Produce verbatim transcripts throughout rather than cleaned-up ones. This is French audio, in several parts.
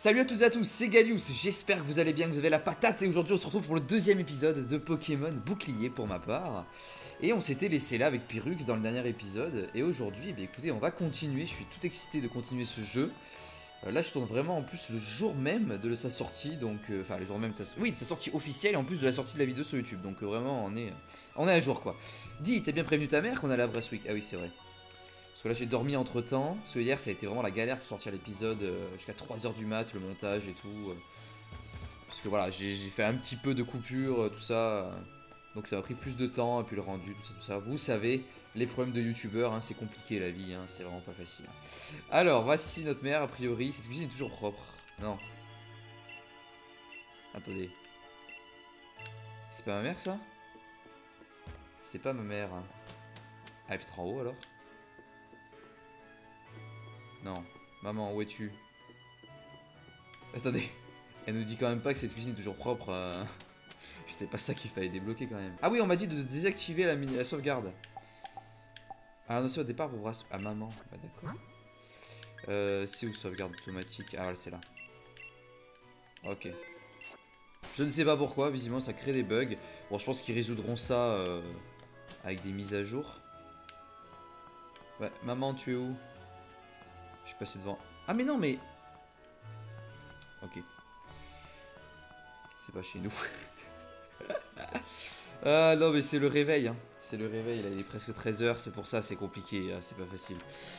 Salut à toutes et à tous, c'est Galius, j'espère que vous allez bien, que vous avez la patate. Et aujourd'hui on se retrouve pour le deuxième épisode de Pokémon Bouclier pour ma part. Et on s'était laissé là avec Pyrrhux dans le dernier épisode. Et aujourd'hui, eh écoutez, on va continuer, je suis tout excité de continuer ce jeu. euh, Là je tourne vraiment en plus le jour même de sa sortie, donc... Euh, enfin le jour même de sa, oui, de sa sortie officielle et en plus de la sortie de la vidéo sur YouTube. Donc euh, vraiment on est, on est à jour quoi. Dis, t'as bien prévenu ta mère qu'on allait à Brasswick? Ah oui c'est vrai. Parce que là j'ai dormi entre temps, parce que hier ça a été vraiment la galère pour sortir l'épisode euh, jusqu'à trois heures du mat, le montage et tout. Euh, parce que voilà, j'ai fait un petit peu de coupure, euh, tout ça. Euh, donc ça m'a pris plus de temps, et puis le rendu, tout ça, tout ça. Vous savez, les problèmes de youtubeurs, hein, c'est compliqué la vie, hein, c'est vraiment pas facile. Alors, voici notre mère, a priori, cette cuisine est toujours propre. Non. Attendez. C'est pas ma mère ça? C'est pas ma mère. Hein. Ah, et puis en haut alors? Non. Maman, où es-tu? Attendez. Elle nous dit quand même pas que cette cuisine est toujours propre. Euh... C'était pas ça qu'il fallait débloquer quand même. Ah oui, on m'a dit de désactiver la, la sauvegarde. Ah non, c'est au départ pour brasse... Ah maman. Bah d'accord. Euh, c'est où sauvegarde automatique? Ah voilà, c'est là. Ok. Je ne sais pas pourquoi, visiblement ça crée des bugs. Bon, je pense qu'ils résoudront ça euh, avec des mises à jour. Ouais, maman, tu es où? Je suis passé devant. Ah mais non mais... Ok. C'est pas chez nous. Ah non mais c'est le réveil. Hein. C'est le réveil, là il est presque treize heures, c'est pour ça c'est compliqué, c'est pas facile.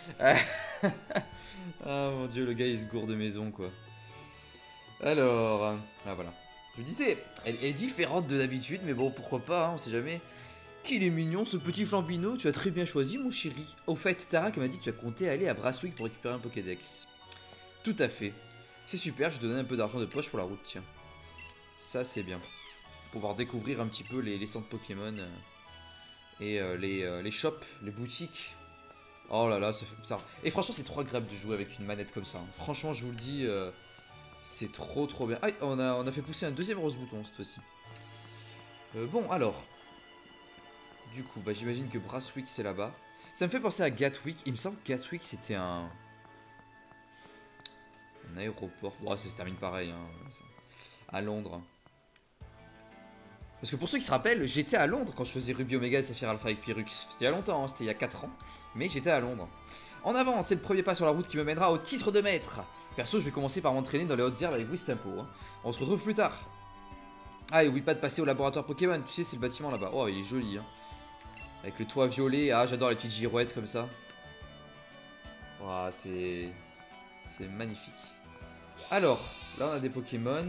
Ah mon dieu, le gars il se gourde de maison quoi. Alors... Ah voilà. Je me disais, elle, elle est différente de d'habitude, mais bon pourquoi pas, hein, on sait jamais. Qu'il est mignon ce petit flambino, tu as très bien choisi mon chéri. Au fait, Tarak m'a dit que tu as compté aller à Brasswick pour récupérer un Pokédex. Tout à fait. C'est super, je vais te donner un peu d'argent de poche pour la route, tiens. Ça c'est bien. Pouvoir découvrir un petit peu les, les centres Pokémon euh, et euh, les, euh, les shops, les boutiques. Oh là là, ça fait bizarre. Et franchement c'est trop agréable de jouer avec une manette comme ça. Hein. Franchement je vous le dis, euh, c'est trop trop bien. Ah, on a, on a fait pousser un deuxième rose bouton cette fois-ci. Euh, bon alors... Du coup, bah, j'imagine que Brasswick c'est là-bas. Ça me fait penser à Gatwick. Il me semble que Gatwick c'était un... un aéroport. Bon, ça se termine pareil. Hein. À Londres. Parce que pour ceux qui se rappellent, j'étais à Londres quand je faisais Ruby Omega et Saphir Alpha avec Pyrrhux. C'était il y a longtemps, hein. C'était il y a quatre ans. Mais j'étais à Londres. En avant, c'est le premier pas sur la route qui me mènera au titre de maître. Perso, je vais commencer par m'entraîner dans les hautes herbes avec Wistempo. Hein. On se retrouve plus tard. Ah, et oublie pas de passer au laboratoire Pokémon. Tu sais, c'est le bâtiment là-bas. Oh, il est joli. Hein. Avec le toit violet, ah j'adore les petites girouettes comme ça. Wow, c'est... C'est magnifique. Alors, là on a des Pokémon.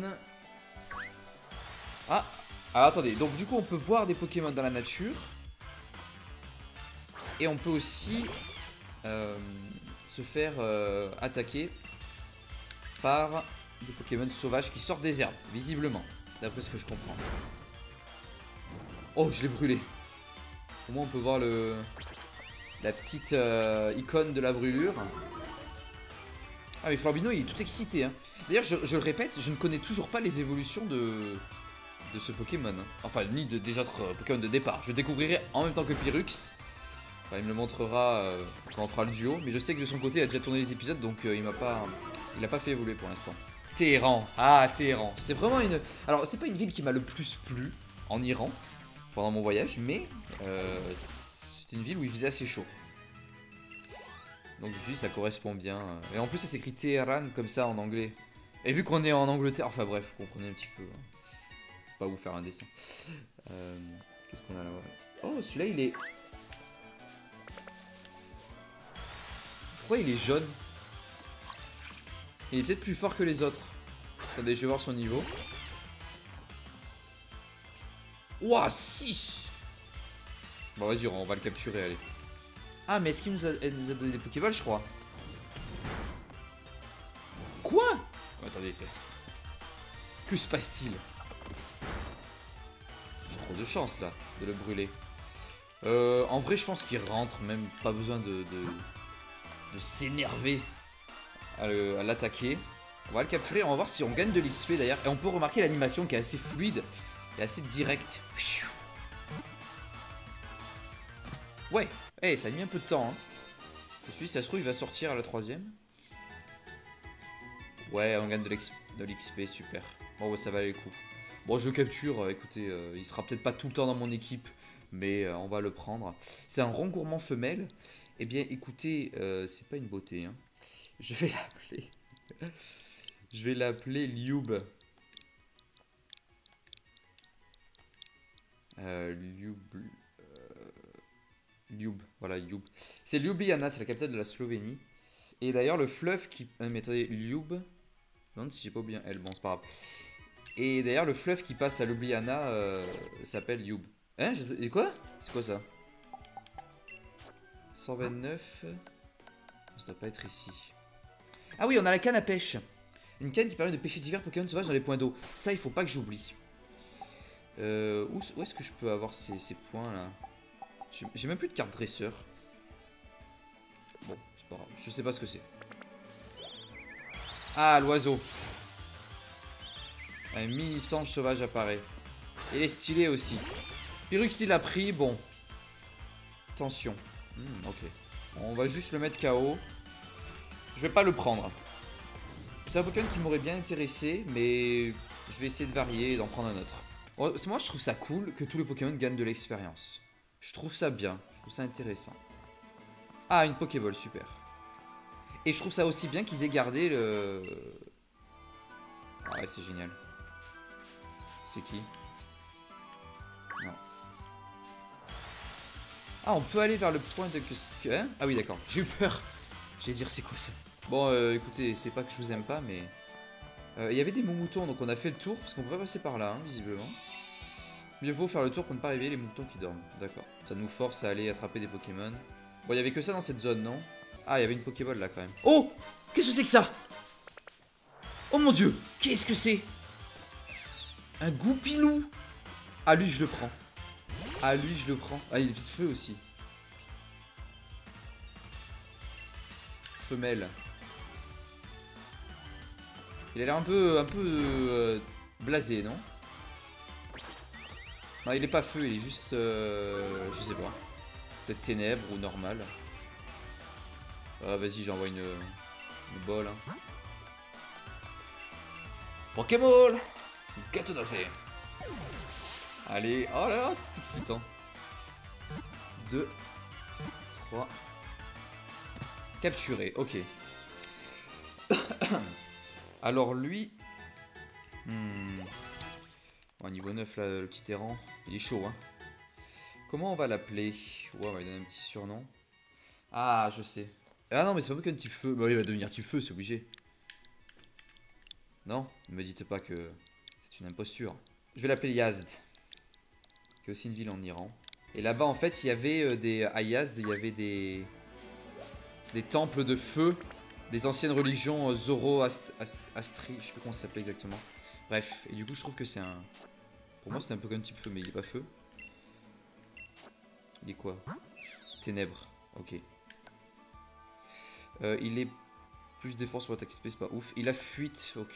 Ah, alors attendez, donc du coup on peut voir des Pokémon dans la nature. Et on peut aussi euh, se faire euh, attaquer par des Pokémon sauvages qui sortent des herbes, visiblement. D'après ce que je comprends. Oh, je l'ai brûlé. Au moins on peut voir le la petite euh, icône de la brûlure. Ah mais Flambino il est tout excité. Hein. D'ailleurs je, je le répète, je ne connais toujours pas les évolutions de, de ce Pokémon. Hein. Enfin ni de, des autres euh, Pokémon de départ. Je découvrirai en même temps que Pyrrhux. Enfin, il me le montrera euh, quand on fera le duo. Mais je sais que de son côté il a déjà tourné les épisodes donc euh, il m'a pas. Il a pas fait évoluer pour l'instant. Téhéran. Ah Téhéran. C'était vraiment une. Alors c'est pas une ville qui m'a le plus plu en Iran pendant mon voyage, mais euh, c'est une ville où il faisait assez chaud. Donc je me suis dit ça correspond bien. Et en plus ça s'écrit Téhéran comme ça en anglais. Et vu qu'on est en Angleterre, enfin bref, vous comprenez un petit peu. Hein. Pas vous faire un dessin. Euh, Qu'est-ce qu'on a là? Oh celui-là il est... Pourquoi il est jaune? Il est peut-être plus fort que les autres. Attendez, je vais voir son niveau. Ouah, six. Bon, vas-y, on va le capturer, allez. Ah, mais est-ce qu'il nous, nous a donné des Pokéballs, je crois? Quoi? Oh, attendez, c'est... Que se passe-t-il? J'ai trop de chance, là, de le brûler. Euh, en vrai, je pense qu'il rentre, même pas besoin de, de, de s'énerver à l'attaquer. On va le capturer, on va voir si on gagne de l'X P, d'ailleurs. Et on peut remarquer l'animation qui est assez fluide. Et assez direct. Ouais, hey, ça a mis un peu de temps. Hein. Je suis, ça se trouve, il va sortir à la troisième. Ouais, on gagne de l'X P, super. Bon, ouais, ça valait le coup. Bon, je le capture, euh, écoutez, euh, il sera peut-être pas tout le temps dans mon équipe, mais euh, on va le prendre. C'est un rond gourmand femelle. Eh bien, écoutez, euh, c'est pas une beauté. Hein. Je vais l'appeler... je vais l'appeler Lyub. Euh, Lyub... Euh, Lyub, voilà, Lyub. C'est Ljubljana, c'est la capitale de la Slovénie. Et d'ailleurs, le fleuve qui... Ah, mais attendez, Lyub... Non, si j'ai pas oublié un L, bon, c'est pas grave. Et d'ailleurs, le fleuve qui passe à Ljubljana euh, s'appelle Lyub. Hein? Et quoi? C'est quoi ça? cent vingt-neuf... Ça doit pas être ici. Ah oui, on a la canne à pêche. Une canne qui permet de pêcher divers Pokémon sauvages dans les points d'eau. Ça, il faut pas que j'oublie. Euh, où où est-ce que je peux avoir ces, ces points là? J'ai même plus de carte dresseur. Bon, c'est pas grave. Je sais pas ce que c'est. Ah, l'oiseau. Un mini singe sauvage apparaît. Il est stylé aussi. Pyruxy l'a pris, bon. Attention. Hmm, ok. On va juste le mettre K O. Je vais pas le prendre. C'est un Pokémon qui m'aurait bien intéressé, mais je vais essayer de varier et d'en prendre un autre. Bon, moi, je trouve ça cool que tous les Pokémon gagnent de l'expérience. Je trouve ça bien. Je trouve ça intéressant. Ah, une Pokéball, super. Et je trouve ça aussi bien qu'ils aient gardé le... Ah ouais, c'est génial. C'est qui? Non. Ah, on peut aller vers le point de... Hein? Ah oui, d'accord. J'ai eu peur. J'allais dire, c'est quoi ça? Bon, euh, écoutez, c'est pas que je vous aime pas, mais... Il euh, y avait des moutons, donc on a fait le tour, parce qu'on peut pas passer par là, hein, visiblement. Mieux vaut faire le tour pour ne pas réveiller les moutons qui dorment. D'accord. Ça nous force à aller attraper des Pokémon. Bon, il y avait que ça dans cette zone, non? Ah, il y avait une Pokéball là, quand même. Oh! Qu'est-ce que c'est que ça? Oh mon dieu! Qu'est-ce que c'est? Un goupilou! Ah, lui, je le prends. Ah, lui, je le prends. Ah, il est vite feu aussi. Femelle. Il a l'air un peu, un peu euh, blasé, non? Non, il est pas feu, il est juste, euh, je sais pas. Peut-être ténèbres ou normal. Ah, vas-y, j'envoie une, une bolle. Hein. Pokémon! Gâteau d'assez. Allez, oh là là, c'est excitant. deux, trois. Capturé, ok. Alors lui... Hmm. Bon, niveau neuf, là, le petit errant, il est chaud, hein. Comment on va l'appeler? Ouais, on va lui donner un petit surnom. Ah, je sais. Ah non, mais c'est pas qu'un type feu. Bah oui, il va devenir type feu, c'est obligé. Non, ne me dites pas que c'est une imposture. Je vais l'appeler Yazd, qui est aussi une ville en Iran. Et là-bas, en fait, il y avait euh, des... À Yazd, il y avait des... Des temples de feu, des anciennes religions euh, Zoroastri, je sais plus comment ça s'appelait exactement. Bref, et du coup je trouve que c'est un... Pour moi c'était un peu comme type feu, mais il est pas feu. Il est quoi? Ténèbres, ok. Euh, il est plus défense pour attaque X P, c'est pas ouf. Il a fuite, ok,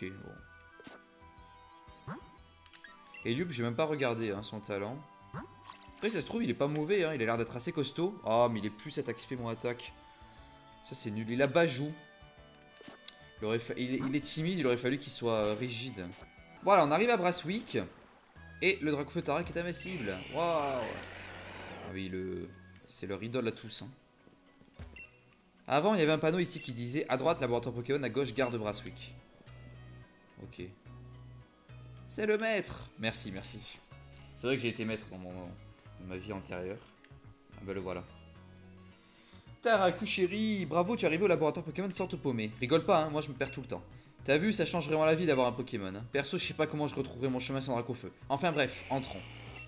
bon. Et Lyub, j'ai même pas regardé hein, son talent. Après ça se trouve il est pas mauvais, hein, il a l'air d'être assez costaud. Ah oh, mais il est plus attaque X P moins attaque. Ça c'est nul. Il a Bajou. Il, aurait fa... il, est, il est timide, il aurait fallu qu'il soit rigide. Voilà, on arrive à Brasswick. Et le Dracofeu Tarak est invincible. Waouh. Ah oui, le... c'est leur idole à tous. Hein. Avant, il y avait un panneau ici qui disait à droite, laboratoire Pokémon, à gauche, gare de Brasswick. Ok. C'est le maître. Merci, merci. C'est vrai que j'ai été maître dans, mon... dans ma vie antérieure. Ah bah le voilà. Taraku chéri, bravo, tu es arrivé au laboratoire Pokémon sans te paumer. Rigole pas, hein, moi je me perds tout le temps. T'as vu, ça change vraiment la vie d'avoir un Pokémon. Hein. Perso, je sais pas comment je retrouverai mon chemin sans Dracofeu. Enfin bref, entrons.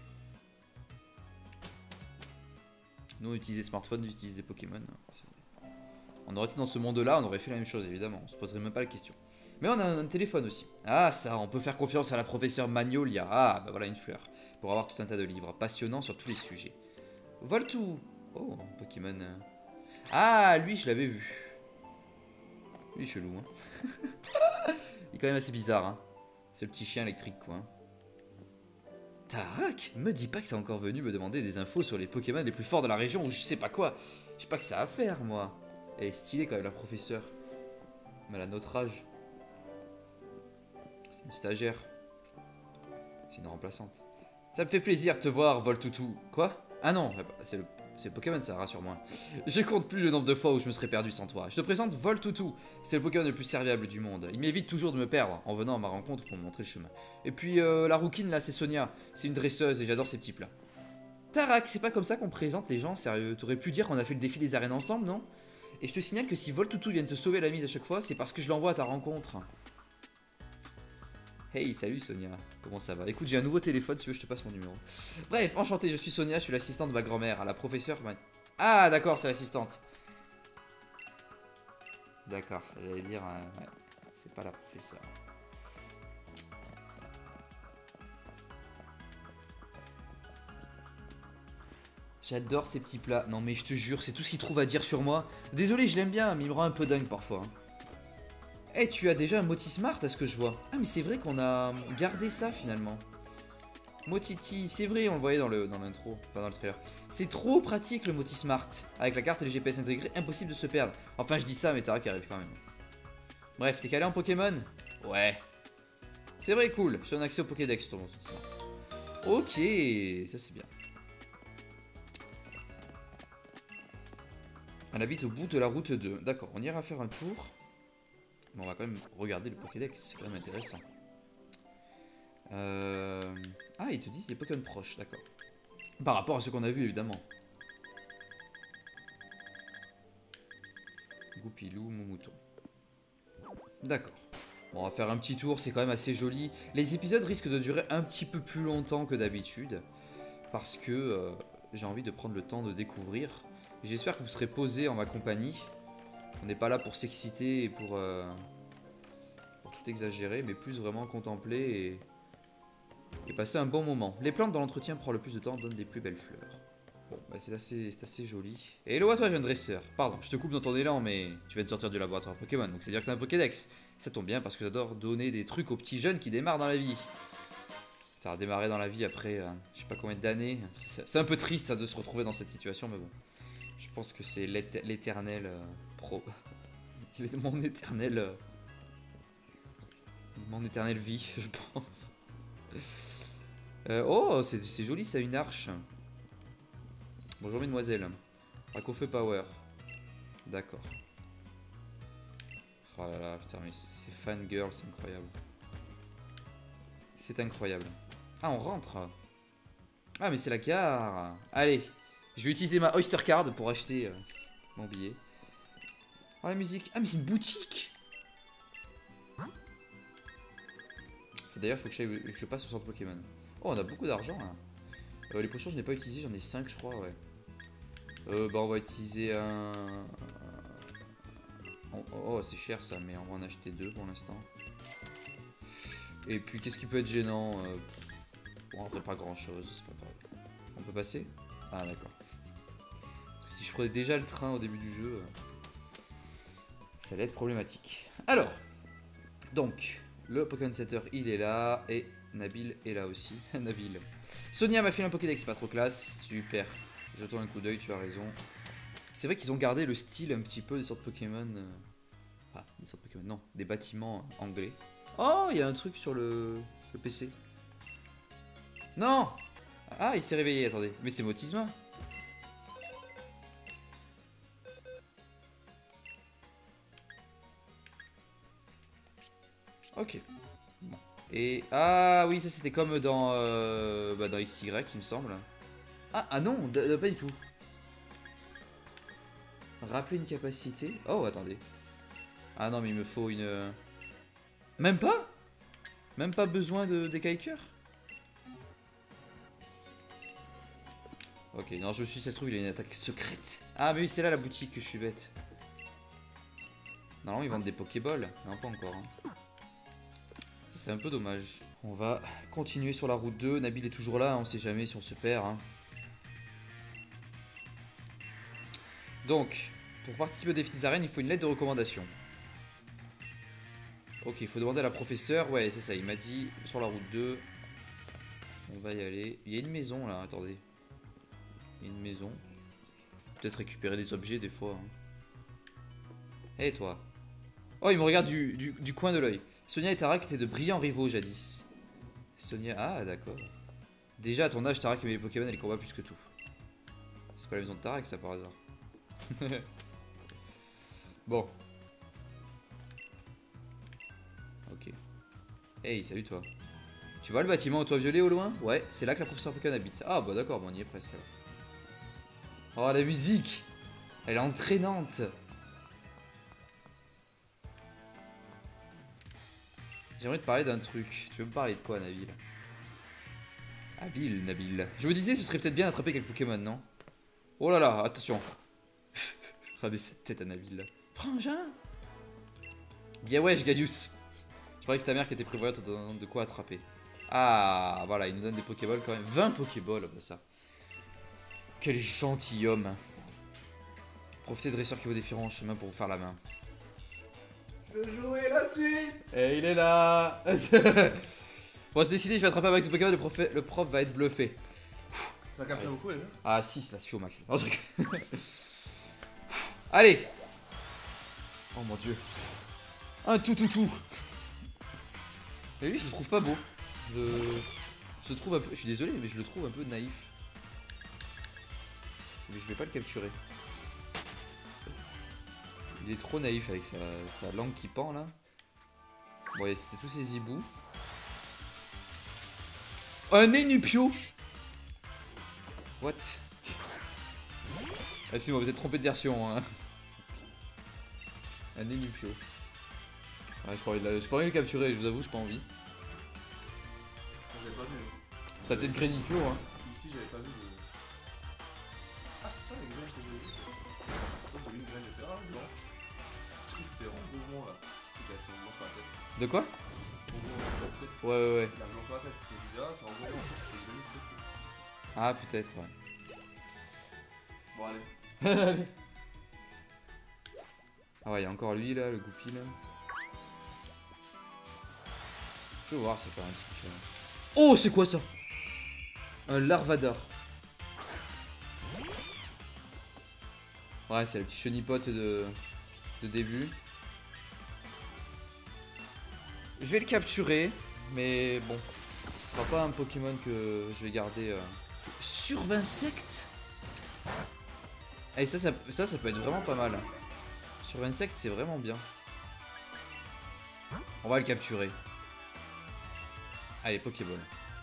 Nous, on utilisait smartphone, on utilise des Pokémon. On aurait été dans ce monde-là, on aurait fait la même chose, évidemment. On se poserait même pas la question. Mais on a un téléphone aussi. Ah, ça, on peut faire confiance à la professeure Magnolia. Ah, bah voilà une fleur. Pour avoir tout un tas de livres passionnants sur tous les sujets. Voltou. Oh, Pokémon... Ah, lui, je l'avais vu. Lui, chelou. Hein. Il est quand même assez bizarre. Hein. C'est le petit chien électrique, quoi. Tarak, me dis pas que t'es encore venu me demander des infos sur les Pokémon les plus forts de la région ou je sais pas quoi. Je sais pas que ça à faire, moi. Elle est stylée, quand même, la professeure. Mais elle a notre âge. C'est une stagiaire. C'est une remplaçante. Ça me fait plaisir de te voir, Voltoutou. Quoi? Ah non, c'est le, le Pokémon, ça, rassure-moi. Je compte plus le nombre de fois où je me serais perdu sans toi. Je te présente Voltoutou. C'est le Pokémon le plus serviable du monde. Il m'évite toujours de me perdre en venant à ma rencontre pour me montrer le chemin. Et puis, euh, la rouquine, là, c'est Sonia. C'est une dresseuse et j'adore ses petits plats. Tarak, c'est pas comme ça qu'on présente les gens, sérieux. T'aurais pu dire qu'on a fait le défi des arènes ensemble, non? Et je te signale que si Voltoutou vient te sauver la mise à chaque fois, c'est parce que je l'envoie à ta rencontre. Hey, salut Sonia, comment ça va? Écoute, j'ai un nouveau téléphone, si tu veux, je te passe mon numéro. Bref, enchanté, je suis Sonia, je suis l'assistante de ma grand-mère, la professeure... Ah, d'accord, c'est l'assistante. D'accord, j'allais dire... Euh, ouais, c'est pas la professeure. J'adore ces petits plats. Non mais je te jure, c'est tout ce qu'il trouve à dire sur moi. Désolé, je l'aime bien, mais il me rend un peu dingue parfois. Eh, hey, tu as déjà un Motismart à ce que je vois. Ah mais c'est vrai qu'on a gardé ça finalement. Motiti, c'est vrai, on le voyait dans le dans l'intro, enfin dans le trailer. C'est trop pratique le Motismart. Avec la carte et le G P S intégré, impossible de se perdre. Enfin je dis ça, mais Tara qui arrive quand même. Bref, t'es calé en Pokémon? Ouais. C'est vrai, cool. Je donne accès au Pokédex, ton Motismart. Ok, ça c'est bien. On habite au bout de la route deux. D'accord, on ira faire un tour. Mais on va quand même regarder le Pokédex, c'est quand même intéressant. Euh... Ah, ils te disent les Pokémon proches, d'accord. Par rapport à ce qu'on a vu, évidemment. Goupilou, Moumouton. D'accord. Bon, on va faire un petit tour, c'est quand même assez joli. Les épisodes risquent de durer un petit peu plus longtemps que d'habitude. Parce que euh, j'ai envie de prendre le temps de découvrir. J'espère que vous serez posés en ma compagnie. On n'est pas là pour s'exciter et pour, euh, pour tout exagérer, mais plus vraiment contempler et, et passer un bon moment. Les plantes dans l'entretien prend le plus de temps donnent des plus belles fleurs. Bon, bah c'est assez, assez joli. Et hello à toi, jeune dresseur. Pardon, je te coupe dans ton élan, mais tu viens de sortir du laboratoire Pokémon, donc c'est dire que t'as un Pokédex. Ça tombe bien parce que j'adore donner des trucs aux petits jeunes qui démarrent dans la vie. Ça a démarré dans la vie après, euh, je sais pas combien d'années. C'est un peu triste ça, de se retrouver dans cette situation, mais bon. Je pense que c'est l'éternel euh, pro. Mon éternel. Euh, mon éternelle vie, je pense. Euh, oh, c'est joli ça, une arche. Bonjour, mesdemoiselles. Racofeu Power. D'accord. Oh là là, putain, mais c'est fangirl, c'est incroyable. C'est incroyable. Ah, on rentre. Ah, mais c'est la gare. Allez. Je vais utiliser ma Oyster Card pour acheter euh, mon billet. Oh la musique. Ah mais c'est une boutique. D'ailleurs il faut que, que je passe au centre Pokémon. Oh on a beaucoup d'argent là. Euh, les potions je n'ai pas utilisé, j'en ai cinq je crois ouais. Euh, bah on va utiliser un... Oh, oh c'est cher ça mais on va en acheter deux pour l'instant. Et puis qu'est-ce qui peut être gênant euh... Bon après pas grand chose, c'est pas grave. On peut passer? Ah d'accord. Si je prenais déjà le train au début du jeu, ça allait être problématique. Alors, donc, le Pokémon Center, il est là, et Nabil est là aussi. Nabil. Sonia m'a fait un Pokédex, pas trop classe, super. Jetons un coup d'œil, tu as raison. C'est vrai qu'ils ont gardé le style un petit peu des sortes Pokémon... Euh... Ah, des sortes Pokémon, non, des bâtiments anglais. Oh, il y a un truc sur le, le P C. Non! Ah, il s'est réveillé, attendez. Mais c'est Motisma. Ok. Bon. Et... Ah oui, ça c'était comme dans... Euh, bah, dans X Y, il me semble. Ah, ah non, pas du tout. Rappeler une capacité. Oh, attendez. Ah non, mais il me faut une... Même pas? Même pas besoin de décalqueur? Ok, non, je me suis dit, ça se trouve, il a une attaque secrète. Ah, mais oui, c'est là la boutique que je suis bête. Normalement, ils vendent des Pokéballs. Non, pas encore. Hein. Ça, c'est un peu dommage. On va continuer sur la route deux. Nabil est toujours là, on sait jamais si on se perd. Hein. Donc, pour participer au défi des arènes, il faut une lettre de recommandation. Ok, il faut demander à la professeure. Ouais, c'est ça, il m'a dit sur la route deux. On va y aller. Il y a une maison là, attendez. Il y a une maison. Peut-être récupérer des objets des fois. Hé hein. Hey, toi. Oh, il me regarde du, du, du coin de l'œil. Sonia et Tarak étaient de brillants rivaux jadis. Sonia... Ah, d'accord. Déjà, à ton âge, Tarak aimait les Pokémon et les combats plus que tout. C'est pas la maison de Tarak, ça, par hasard. Bon. Ok. Hey, salut toi. Tu vois le bâtiment au toit violet au loin? Ouais, c'est là que la professeure Pokémon habite. Ah bah d'accord, bon, on y est presque alors. Oh la musique, elle est entraînante. J'aimerais te parler d'un truc. Tu veux me parler de quoi, Nabil? Habile, Nabil. Je me disais, ce serait peut-être bien d'attraper quelques Pokémon, non? Oh là là, attention. Regardez cette tête à Nabil. Frangin. Bien wesh, Gadius. Je croyais que c'est ta mère qui était prévoyante de quoi attraper. Ah, voilà, il nous donne des Pokéballs quand même. vingt Pokéballs, bah ça. Quel gentilhomme. Profitez de dresseur qui vous défieront en chemin pour vous faire la main. Je veux jouer la suite. Et il est là. On va se décider, je vais attraper un max de Pokémon, le prof, le prof va être bluffé. Ça capte beaucoup, les gars. Ah, six là, c'est chaud, max. Oh, truc. Allez. Oh mon dieu. Un tout tout tout. Mais lui, je le trouve pas beau. De... Je le trouve un peu... Je suis désolé, mais je le trouve un peu naïf. Mais je vais pas le capturer. Il est trop naïf avec sa, sa langue qui pend là. Bon, ouais, c'était tous ces hiboux. Un Enupio. What? Ah si, moi vous êtes trompé de version hein. Un Enupio. Ouais, je crois qu'il pas envie de le capturer, je vous avoue, j'ai pas envie. J'avais pas vu. T'as peut-être Greninpio hein. Ici j'avais pas vu de... Ah c'est ça les graines que j'ai vu. Pourquoi j'ai vu une graine de fer? Ah non. C'était vraiment beau là. C'est une blanche sur la tête. De quoi? Ouais ouais ouais. La blanche sur la tête. Je me disais ah c'est en gros. Ah peut-être ouais. Bon allez. Allez. Ah ouais, il y a encore lui là, le goupil là. Je veux voir ça fait un truc. Oh, c'est quoi ça? Un Larvador. Ouais, c'est le petit chenipote de, de début. Je vais le capturer, mais bon, ce sera pas un Pokémon que je vais garder. Euh... Sur vingt-insectes. Et ça ça, ça, ça peut être vraiment pas mal. Sur vingt-insectes, c'est vraiment bien. On va le capturer. Allez, Pokéball.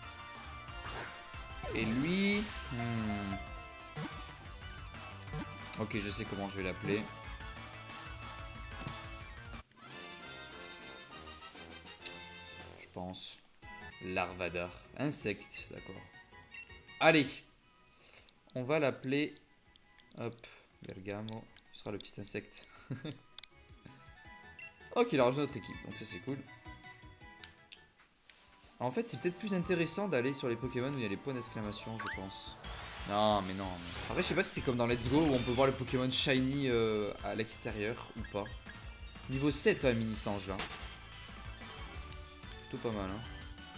Et lui... Hmm. Ok, je sais comment je vais l'appeler. Je pense. Larvador. Insecte, d'accord. Allez. On va l'appeler... Hop, Bergamo. Ce sera le petit insecte. Ok, il a rejoint notre équipe, donc ça c'est cool. En fait, c'est peut-être plus intéressant d'aller sur les Pokémon où il y a les points d'exclamation, je pense. Non, mais non. Mais... Après, je sais pas si c'est comme dans Let's Go où on peut voir le Pokémon Shiny euh, à l'extérieur ou pas. Niveau sept quand même, Mini-Sange là. Plutôt pas mal, hein.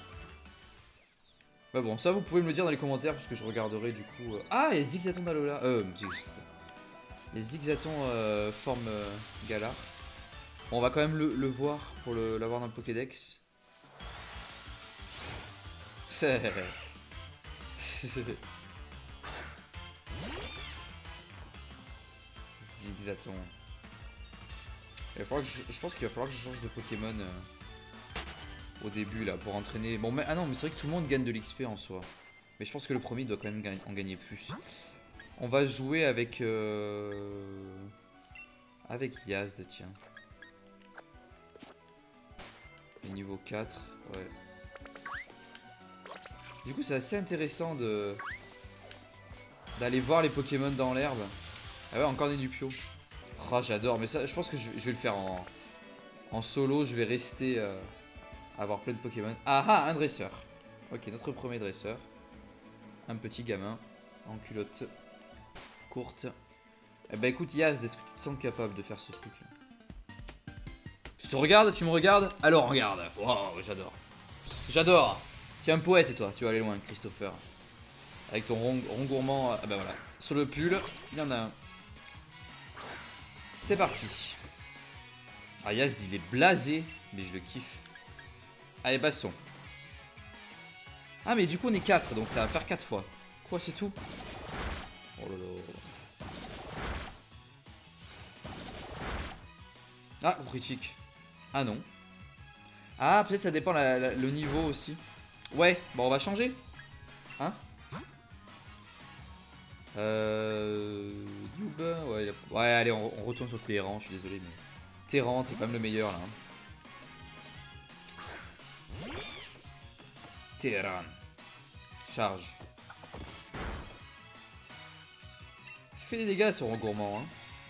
Bah bon, ça vous pouvez me le dire dans les commentaires parce que je regarderai du coup... Euh... Ah, il y a Zigzaton d'Alola. Euh, les Zigzaton euh, forme euh, Galar. Bon, on va quand même le, le voir pour l'avoir dans le Pokédex. C'est... Zigzaton. Il va falloir que je, je pense qu'il va falloir que je change de Pokémon euh, au début là pour entraîner. Bon, mais ah non, mais c'est vrai que tout le monde gagne de l'X P en soi. Mais je pense que le premier doit quand même gagner, en gagner plus. On va jouer avec euh, avec Yazd, tiens. Niveau quatre, ouais. Du coup, c'est assez intéressant de d'aller voir les Pokémon dans l'herbe. Ah ouais, encore des Dupio. Oh, j'adore, mais ça, je pense que je, je vais le faire en, en solo. Je vais rester euh, avoir plein de Pokémon. Ah ah, un dresseur. Ok, notre premier dresseur. Un petit gamin en culotte courte. Eh ben écoute, Yazd, est-ce que tu te sens capable de faire ce truc là? Je te regarde, tu me regardes? Alors regarde. Wow, j'adore. J'adore. Tu es un poète et toi, tu vas aller loin, Christopher. Avec ton rond, rond gourmand. Ah bah voilà. Sur le pull, il y en a un. C'est parti. Ah, Yazd, il est blasé, mais je le kiffe. Allez, baston. Ah, mais du coup, on est quatre, donc ça va faire quatre fois. Quoi, c'est tout? Oh là là. Ah, critique. Ah non. Ah, peut-être ça dépend la, la, le niveau aussi. Ouais, bon, on va changer. Hein? Euh... Noob, ouais, a... ouais, allez, on, on retourne sur Téhéran, je suis désolé, mais... Téhéran, t'es quand même le meilleur, là. Hein. Téhéran. Charge. Il fait des dégâts sur un gourmand, hein.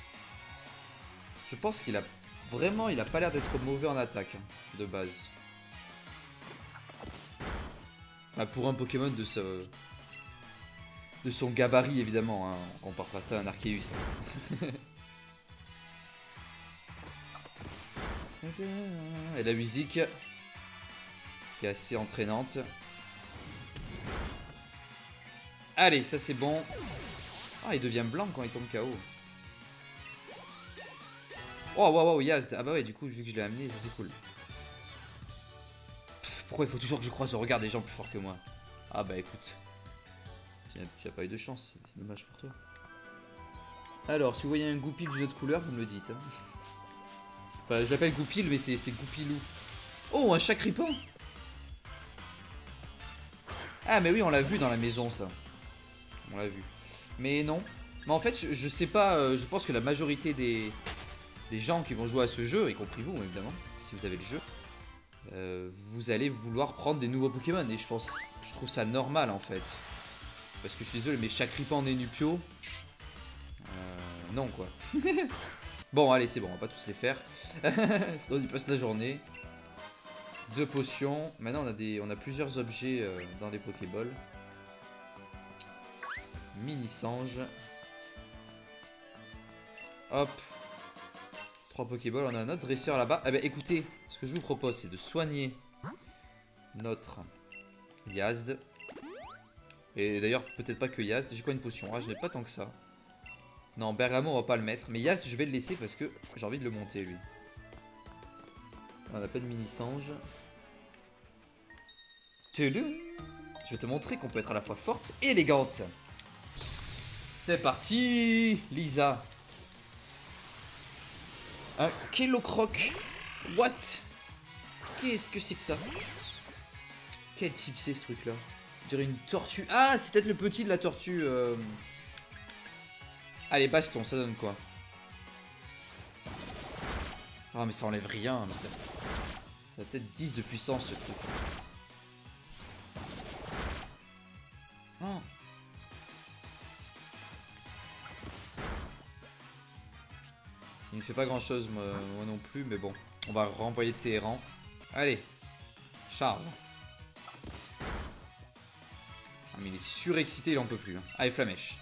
Je pense qu'il a... Vraiment, il a pas l'air d'être mauvais en attaque, hein, de base. Bah, pour un Pokémon de ce... De son gabarit, évidemment, hein. On compare pas ça à un Arceus. Et la musique qui est assez entraînante. Allez, ça c'est bon. Ah, il devient blanc quand il tombe K O. Oh, waouh, waouh, Yazd. Ah bah ouais, du coup, vu que je l'ai amené, ça c'est cool. Pff, pourquoi il faut toujours que je croise le regard des gens plus forts que moi? Ah bah écoute. Tu n'as pas eu de chance, c'est dommage pour toi. Alors, si vous voyez un goupil d'une autre couleur, vous me le dites. Hein. Enfin, je l'appelle goupil, mais c'est goupilou. Oh, un chat cripant. Ah, mais oui, on l'a vu dans la maison, ça. On l'a vu. Mais non. Mais en fait, je, je sais pas, euh, je pense que la majorité des, des gens qui vont jouer à ce jeu, y compris vous, évidemment, si vous avez le jeu, euh, vous allez vouloir prendre des nouveaux Pokémon. Et je pense, je trouve ça normal, en fait. Parce que je suis désolé, mais Chacripan Nénupio... Euh, non, quoi. Bon, allez, c'est bon, on va pas tous les faire. Sinon, il passe la journée. Deux potions. Maintenant, on a, des, on a plusieurs objets euh, dans les Pokéballs. Mini-Sange. Hop. Trois Pokéballs. On a un autre dresseur là-bas. Eh ben, écoutez, ce que je vous propose, c'est de soigner notre Yazd. Et d'ailleurs, peut-être pas que Yazd. J'ai quoi une potion? Ah, je n'ai pas tant que ça. Non, Bergamo, on va pas le mettre. Mais Yazd, je vais le laisser parce que j'ai envie de le monter, lui. On n'a pas de mini-sange. Je vais te montrer qu'on peut être à la fois forte et élégante. C'est parti, Lisa. Un Kellocroc. What? Qu'est-ce que c'est que ça? Quel type c'est ce truc-là? Je dirais une tortue. Ah, c'est peut-être le petit de la tortue. Euh... Allez, baston, ça donne quoi? Ah, mais ça enlève rien. Mais ça... ça a peut-être dix de puissance, ce truc. Oh. Il ne fait pas grand-chose, moi, moi non plus. Mais bon, on va renvoyer Téhéran. Allez, charge. Ah, mais il est surexcité, il en peut plus. Hein. Allez, Flamèche.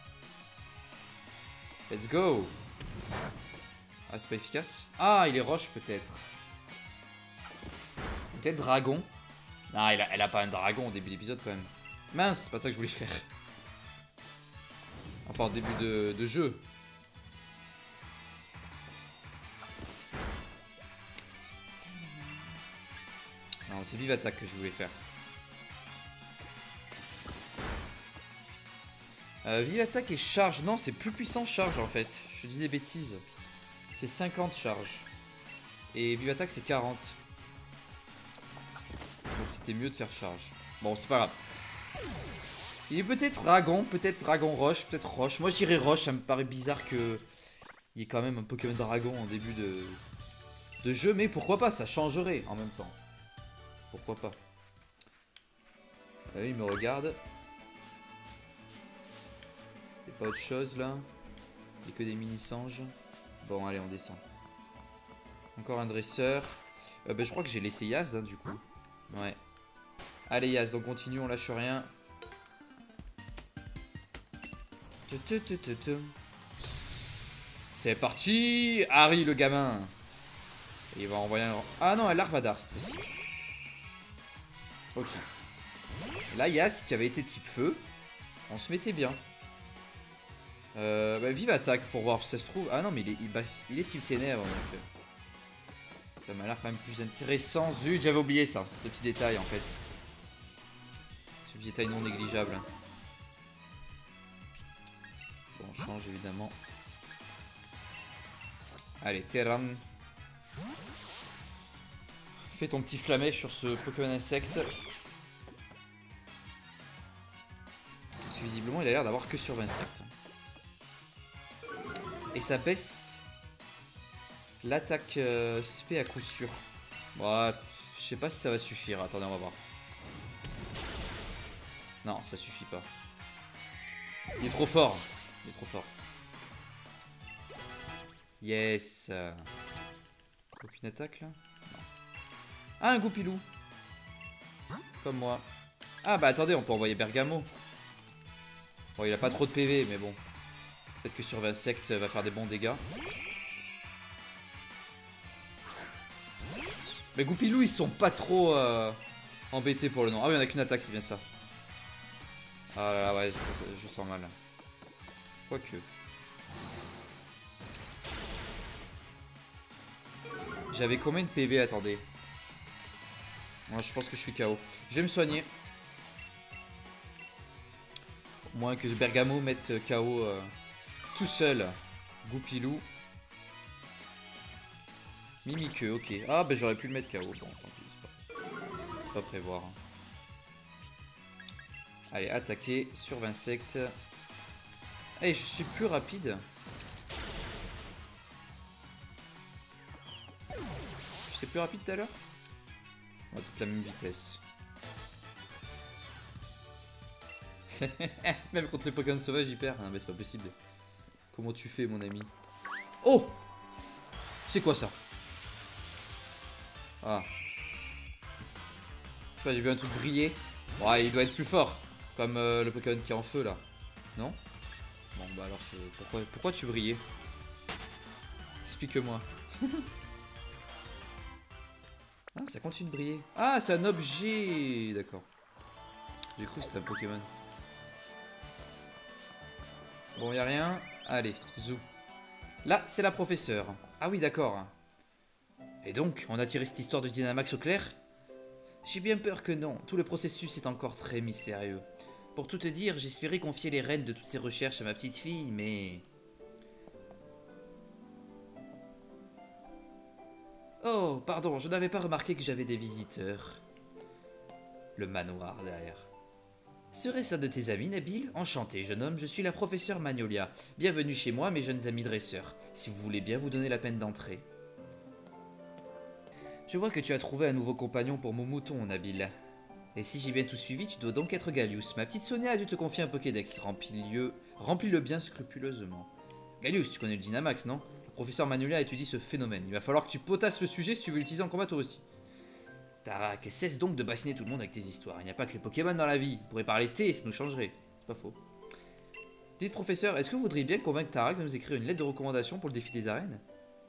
Let's go. Ah, c'est pas efficace. Ah, il est roche peut-être. Peut-être dragon. Ah, elle a, elle a pas un dragon au début d'épisode quand même. Mince, c'est pas ça que je voulais faire. Enfin, au début de, de jeu. Non, c'est vive attaque que je voulais faire. Euh, vive attaque et charge. Non, c'est plus puissant charge en fait. Je dis des bêtises. C'est cinquante charge. Et vive attaque, c'est quarante. Donc c'était mieux de faire charge. Bon, c'est pas grave. Il est peut-être dragon, peut-être dragon roche, peut-être roche. Moi je dirais roche, ça me paraît bizarre que il y ait quand même un Pokémon dragon en début de, de jeu. Mais pourquoi pas, ça changerait en même temps. Pourquoi pas. Là, il me regarde. Il n'y a pas autre chose là. Il n'y a que des mini-sanges. Bon, allez, on descend. Encore un dresseur. Euh, bah, je crois que j'ai laissé Yazd, hein, du coup. Ouais. Allez, Yazd, on continue, on lâche rien. C'est parti. Harry, le gamin. Et il va envoyer un... Ah non, un Larvadar cette fois-ci. Ok. Là, Yazd, si tu avais été type feu, on se mettait bien. Euh, bah, vive attaque pour voir si ça se trouve. Ah non, mais il est, il, bah, il est type ténèbres. Donc... Ça m'a l'air quand même plus intéressant. Zut, j'avais oublié ça. Ce petit détail en fait. Ce petit détail non négligeable. Bon, on change évidemment. Allez, Terran. Fais ton petit flamèche sur ce Pokémon insecte. Parce que visiblement, il a l'air d'avoir que sur insectes. Et ça baisse l'attaque euh, spé à coup sûr. Ouais, je sais pas si ça va suffire. Attendez, on va voir. Non, ça suffit pas. Il est trop fort. Il est trop fort. Yes. Aucune attaque là? Non. Ah, un Goupilou. Comme moi. Ah bah attendez, on peut envoyer Bergamo. Bon, il a pas trop de P V, mais bon. Peut-être que sur insecte va faire des bons dégâts. Mais Goupilou, ils sont pas trop euh, embêtés pour le nom. Ah oui, il n'y en a qu'une attaque, c'est bien ça. Ah là là, ouais, ça, ça, je sens mal. Quoique. J'avais combien de P V? Attendez. Moi, je pense que je suis K O. Je vais me soigner. Au moins que Bergamo mette K O euh, tout seul. Goupilou. Mimiqueux, ok. Ah, bah j'aurais pu le mettre K O. Bon, tant pis, c'est pas, pas prévoir. Allez, attaquer sur insecte. Allez, je suis plus rapide. J'étais plus rapide tout à l'heure? On va peut-être la même vitesse. Même contre les Pokémon sauvages, il perd. Non, mais c'est pas possible. Comment tu fais, mon ami? Oh! C'est quoi ça? Ah. J'ai vu un truc briller. Ouais, il doit être plus fort. Comme euh, le Pokémon qui est en feu, là. Non? Bon, bah alors, je... pourquoi, pourquoi tu brillais? Explique-moi. Ah, ça continue de briller. Ah, c'est un objet. D'accord. J'ai cru que c'était un Pokémon. Bon, y a rien. Allez, zou. Là, c'est la professeure. Ah oui, d'accord. Et donc, on a tiré cette histoire de Dynamax au clair? J'ai bien peur que non. Tout le processus est encore très mystérieux. Pour tout te dire, j'espérais confier les rênes de toutes ces recherches à ma petite fille, mais... Oh, pardon, je n'avais pas remarqué que j'avais des visiteurs. Le manoir derrière. Serait-ce un de tes amis, Nabil? Enchanté, jeune homme, je suis la professeure Magnolia. Bienvenue chez moi, mes jeunes amis dresseurs. Si vous voulez bien vous donner la peine d'entrer. Je vois que tu as trouvé un nouveau compagnon pour mon mouton, Nabil. Et si j'ai bien tout suivi, tu dois donc être Gallius. Ma petite Sonia a dû te confier un Pokédex. Remplis-le remplis-le bien scrupuleusement. Gallius, tu connais le Dynamax, non? Le professeur Magnolia étudie ce phénomène. Il va falloir que tu potasses le sujet si tu veux l'utiliser en combat toi aussi. Tarak, cesse donc de bassiner tout le monde avec tes histoires. Il n'y a pas que les Pokémon dans la vie. On pourrait parler thé, ça nous changerait. C'est pas faux. Dites professeur, est-ce que vous voudriez bien convaincre Tarak de nous écrire une lettre de recommandation pour le défi des arènes?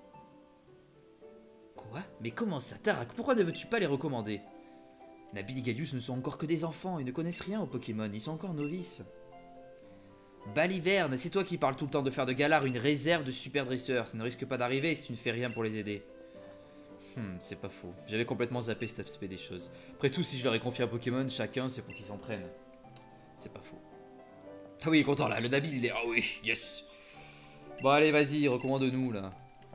Quoi? Mais comment ça, Tarak? Pourquoi ne veux-tu pas les recommander? Nabil et Gallius ne sont encore que des enfants, ils ne connaissent rien aux Pokémon, ils sont encore novices. Baliverne, c'est toi qui parles tout le temps de faire de Galar une réserve de super dresseurs. Ça ne risque pas d'arriver si tu ne fais rien pour les aider. Hmm, c'est pas faux. J'avais complètement zappé cet aspect des choses. Après tout, si je leur ai confié un Pokémon, chacun, c'est pour qu'ils s'entraînent. C'est pas faux. Ah oui, il est content là, le Nabil il est... Ah oui, yes. Bon allez, vas-y, recommande-nous là.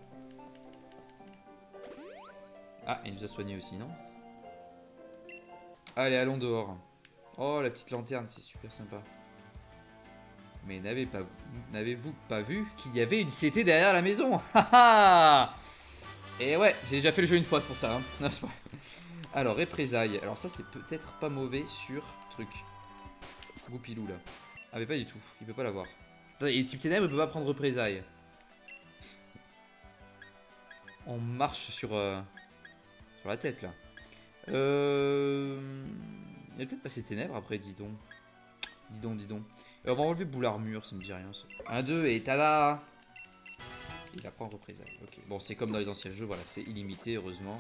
Ah, il nous a soigné aussi, non? Allez, allons dehors. Oh, la petite lanterne, c'est super sympa. Mais n'avez pas, n'avez-vous pas vu qu'il y avait une C T derrière la maison? Haha. Et ouais, j'ai déjà fait le jeu une fois, c'est pour ça. Hein. Non, pas... Alors, représailles. Alors ça, c'est peut-être pas mauvais sur truc. Goupilou, là. Ah, mais pas du tout. Il peut pas l'avoir. Et type ténèbres, il peut pas prendre représailles. On marche sur, euh, sur la tête, là. Euh... Il y a peut-être passé ténèbres après, dis donc. Dis donc, dis donc. Euh, on va enlever boule armure, ça me dit rien. Ça. un, deux et tada. Il apprend représailles. Ok, bon, c'est comme dans les anciens jeux, voilà, c'est illimité, heureusement.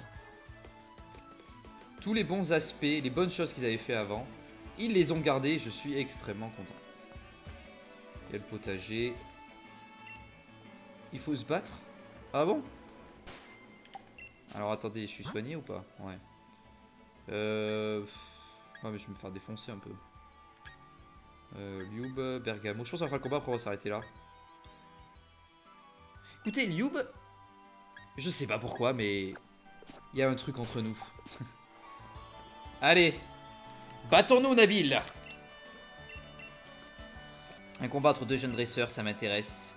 Tous les bons aspects, les bonnes choses qu'ils avaient fait avant, ils les ont gardés, je suis extrêmement content. Il y a le potager. Il faut se battre? Ah bon? Alors attendez, je suis soigné ou pas? Ouais. Euh... Ouais, mais je vais me faire défoncer un peu. Euh, Lioub, Bergamo. Je pense qu'on va faire le combat, après on va s'arrêter là. Écoutez, Lioub, je sais pas pourquoi, mais il y a un truc entre nous. Allez, battons-nous, Nabil. Un combat entre deux jeunes dresseurs, ça m'intéresse.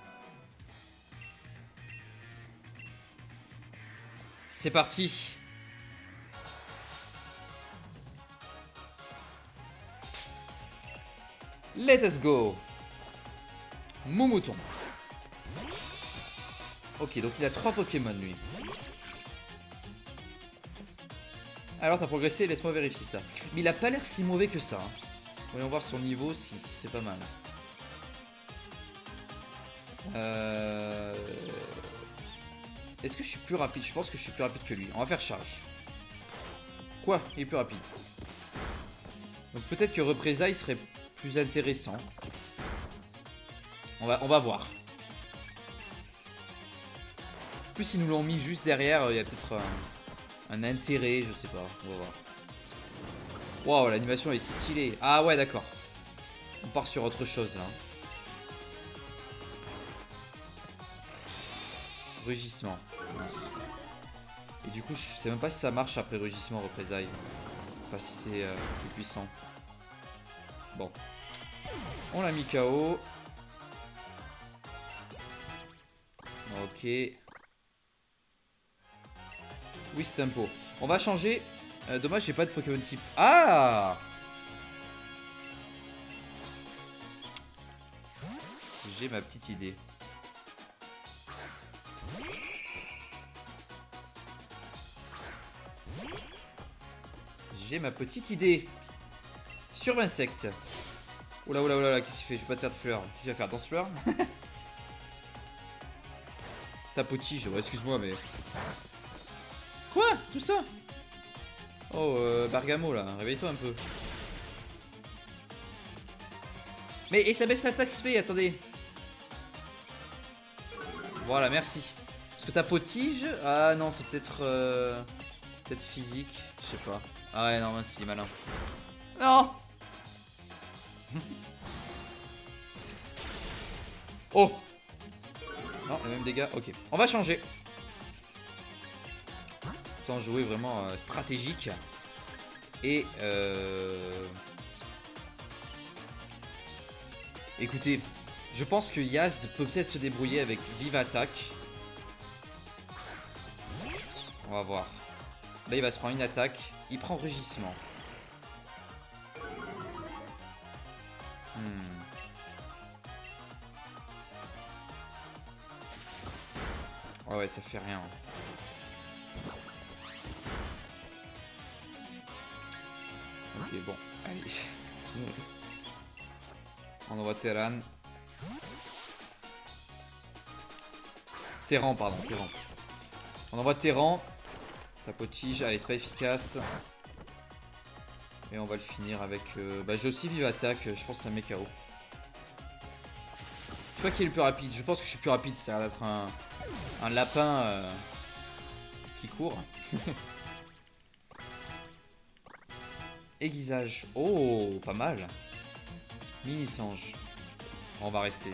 C'est parti. Let us go. Mon mouton. Ok, donc il a trois Pokémon, lui. Alors, t'as progressé, laisse-moi vérifier ça. Mais il a pas l'air si mauvais que ça. Hein. Voyons voir son niveau, si c'est pas mal. Euh... Est-ce que je suis plus rapide? Je pense que je suis plus rapide que lui. On va faire charge. Quoi? Il est plus rapide. Donc peut-être que représailles serait plus intéressant. On va, on va voir. En plus, ils nous l'ont mis juste derrière. Il y a peut-être un, un intérêt, je sais pas. On va voir. Waouh, l'animation est stylée. Ah ouais, d'accord. On part sur autre chose là. Rugissement. Mince. Et du coup, je sais même pas si ça marche après rugissement, représailles. Enfin, si c'est euh, plus puissant. Bon. On l'a mis K O. Ok. Oui, c'est tempo. On va changer. Euh, dommage, j'ai pas de Pokémon type. Ah! J'ai ma petite idée. J'ai ma petite idée. Sur insecte. Oula, oula, oula, qu'est-ce qu'il fait? Je vais pas te faire de fleurs. Qu'est-ce qu'il va faire? Danse-fleur? Tapotige, ouais, excuse-moi, mais... Quoi? Tout ça? Oh, euh, Bergamo, là. Réveille-toi un peu. Mais, et ça baisse l'attaque spé, attendez. Voilà, merci. Parce que tapotige... Ah non, c'est peut-être... Euh... Peut-être physique, je sais pas. Ah ouais, non, mince, il est malin. Non. Oh. Non, les mêmes dégâts, ok. On va changer. Autant jouer vraiment euh, stratégique. Et euh... écoutez, je pense que Yazd peut peut-être se débrouiller avec Vive Attaque. On va voir. Là, il va se prendre une attaque. Il prend rugissement. Hmm. Oh ouais, ça fait rien. Ok, bon, allez. On envoie Terran. Terran, pardon, Terran. On envoie Terran. Tapotige, allez, c'est pas efficace. Et on va le finir avec... Euh... Bah, j'ai aussi Vive Attaque, je pense que ça met K O. Je sais pas qui est le plus rapide, je pense que je suis plus rapide, ça a l'air d'être un... un lapin euh... qui court. Aiguisage, oh, pas mal. Mini-sange. On va rester.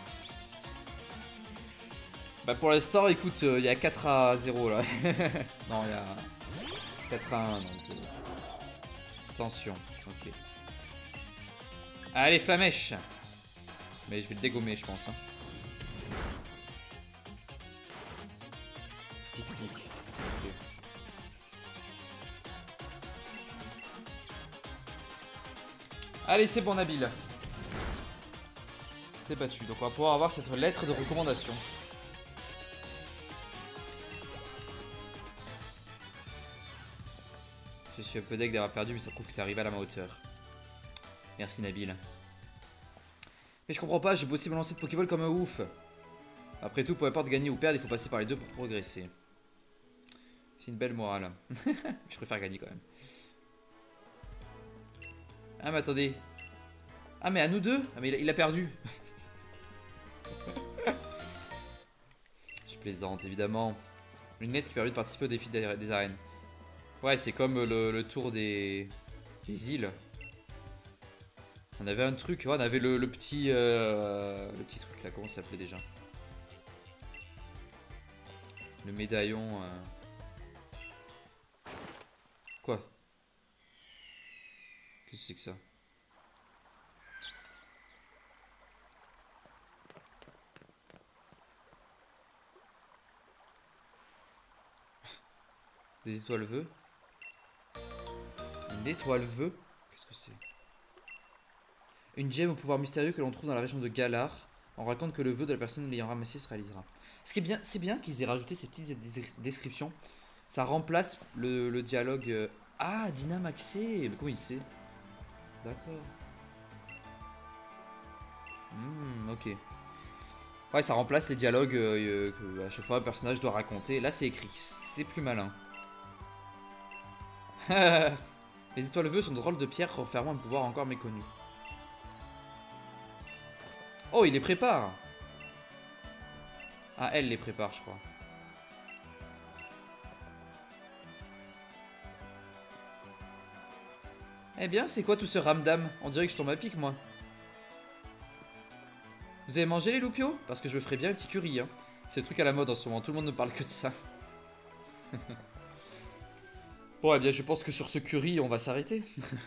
Bah pour l'instant, écoute, il euh, y a quatre à zéro là. Non, il y a quatre à un, donc... Euh... Attention, ok. Allez, Flamèche. Mais je vais le dégommer, je pense. Hein. Pique-nique. Okay. Allez, c'est bon, Nabil. C'est battu. Donc on va pouvoir avoir cette lettre de recommandation. Je suis un peu deg d'avoir perdu, mais ça prouve que t'es arrivé à la ma hauteur. Merci, Nabil. Mais je comprends pas, j'ai bossé mon lancer de Pokéball comme un ouf. Après tout, peu importe gagner ou perdre, il faut passer par les deux pour progresser. C'est une belle morale. Je préfère gagner quand même. Ah mais attendez. Ah mais à nous deux? Ah mais il a, il a perdu. Je plaisante évidemment. Une lettre qui permet de participer au défi des, des arènes. Ouais, c'est comme le, le tour des, des îles. On avait un truc, ouais, on avait le, le petit euh, le petit truc là, comment ça s'appelait déjà? Le médaillon. Euh... Quoi? Qu'est-ce que c'est que ça? Des étoiles vœux? Une étoile vœux? Qu'est-ce que c'est? Une gemme au pouvoir mystérieux que l'on trouve dans la région de Galar. On raconte que le vœu de la personne l'ayant ramassé se réalisera. Ce qui est bien, c'est bien qu'ils aient rajouté ces petites descriptions. Ça remplace le, le dialogue. Euh... Ah, Dynamaxé. Mais comment il sait? D'accord. Hmm, ok. Ouais, ça remplace les dialogues euh, que à chaque fois un personnage doit raconter. Là, c'est écrit. C'est plus malin. Les étoiles vœux sont de drôles de pierres renfermant un pouvoir encore méconnu. Oh, il les prépare. Ah, elle les prépare, je crois. Eh bien, c'est quoi tout ce ramdam? On dirait que je tombe à pic, moi. Vous avez mangé les loupiaux? Parce que je me ferais bien un petit curry. Hein. C'est le truc à la mode en ce moment. Tout le monde ne parle que de ça. Bon, eh bien, je pense que sur ce curry, on va s'arrêter.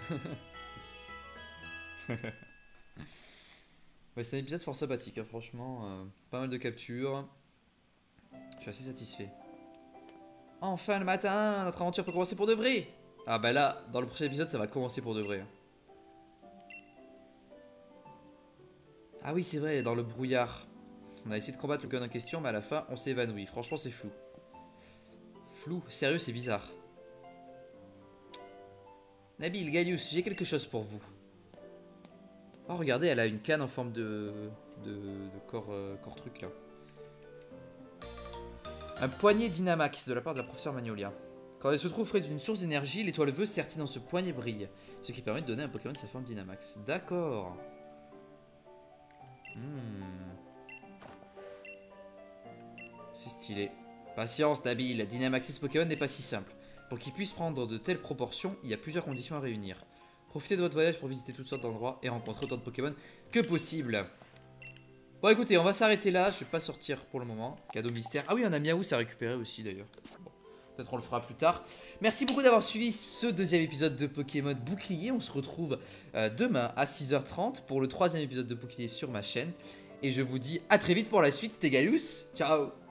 Ouais, c'est un épisode fort sympathique, hein, franchement. Euh, pas mal de captures. Je suis assez satisfait. Enfin, le matin, notre aventure peut commencer pour de vrai. Ah bah là, dans le prochain épisode, ça va commencer pour de vrai. Ah oui, c'est vrai, dans le brouillard. On a essayé de combattre le gun en question, mais à la fin, on s'est évanoui. Franchement, c'est flou. Flou? Sérieux, c'est bizarre. Nabil, Gaius, j'ai quelque chose pour vous. Oh, regardez, elle a une canne en forme de, de, de corps, euh, corps truc, là. Un poignet Dynamax de la part de la professeure Magnolia. Quand elle se trouve près d'une source d'énergie, l'étoile vœux sertie dans ce poignet brille, ce qui permet de donner à un Pokémon sa forme Dynamax. D'accord. Hmm. C'est stylé. Patience, Nabil, Dynamaxer ce Pokémon n'est pas si simple. Pour qu'il puisse prendre de telles proportions, il y a plusieurs conditions à réunir. Profitez de votre voyage pour visiter toutes sortes d'endroits et rencontrer autant de Pokémon que possible. Bon, écoutez, on va s'arrêter là. Je vais pas sortir pour le moment. Cadeau mystère. Ah oui, on a Miaous à récupérer aussi d'ailleurs. Bon, peut-être on le fera plus tard. Merci beaucoup d'avoir suivi ce deuxième épisode de Pokémon Bouclier. On se retrouve euh, demain à six heures trente pour le troisième épisode de Bouclier sur ma chaîne. Et je vous dis à très vite pour la suite. C'était Gaius. Ciao.